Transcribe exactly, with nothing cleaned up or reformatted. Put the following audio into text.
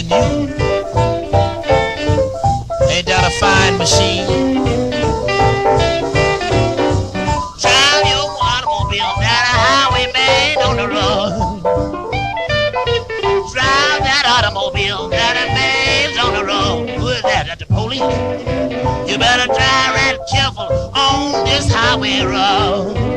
you. Ain't that a fine machine? Drive your automobile down a highway, man, on the road. Drive that automobile down a man's on the road. Who is that? That's the police. You better drive right careful on this highway road.